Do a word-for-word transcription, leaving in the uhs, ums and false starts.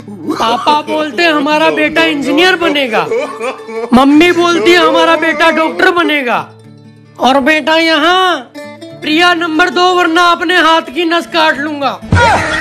पापा बोलते हमारा बेटा इंजीनियर बनेगा, मम्मी बोलती है हमारा बेटा डॉक्टर बनेगा, और बेटा यहाँ प्रिया नंबर दो वरना अपने हाथ की नस काट लूंगा।